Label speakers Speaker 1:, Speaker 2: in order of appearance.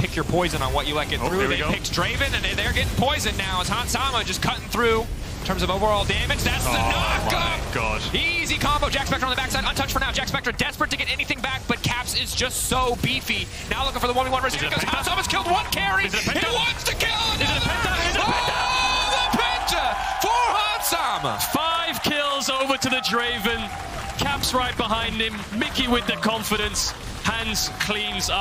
Speaker 1: pick your poison on what you let get through. They picked Draven, and they're getting poisoned now as Hansama just cutting through. In terms of overall damage, that's the knock-up!
Speaker 2: My God.
Speaker 1: Easy combo. Jack Spectre on the backside, untouched for now. Jack Spectre desperate to get anything back, but Caps is just so beefy. Now looking for the 1v1 versus because Hansama's killed one carry. He wants to kill another! The Penta for Hansama!
Speaker 3: 5 kills over to the Draven. Caps right behind him. Mickey with the confidence. Hans cleans up.